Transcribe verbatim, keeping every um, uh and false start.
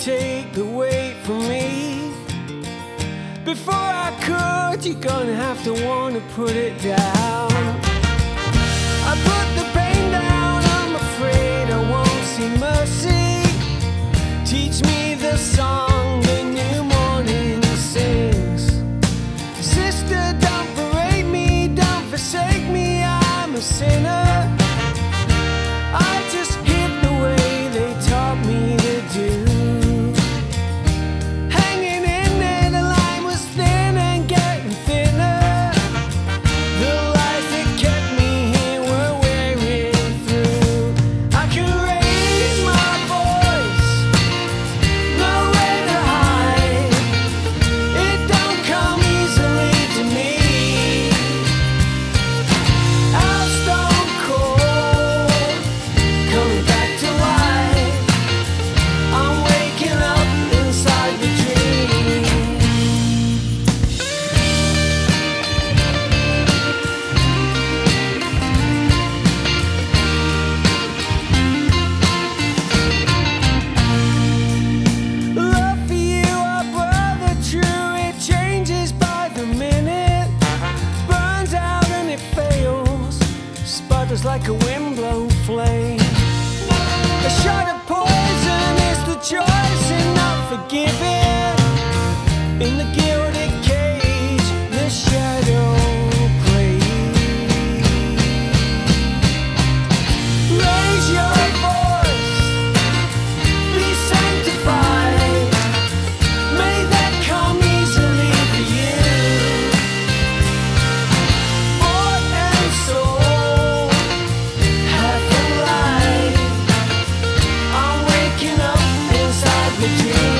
take the weight from me. Before I could, you're gonna have to wanna put it down. I put the pain down, I'm afraid I won't see mercy. Teach me the song the new morning sings. Sister, don't berate me, don't forsake me, I'm a sinner. I just hit the way they taught me to do. Hanging in there, the line was thin and getting thinner. The lies that kept me here were wearing through. I can raise my voice, nowhere to hide. It don't come easily to me. Out stone cold, coming back to life. I'm waking up inside the dream. Love for you, our brother, true. It changes by the minute. Burns out and it fails. Sputters like a windblown flame. A shot of poison is the choice in not forgiving. In the gilded cage, the shadow plays. Raise your voice, be sanctified. May that come easily for you. Bought and sold, half a life. I'm waking up inside the dream.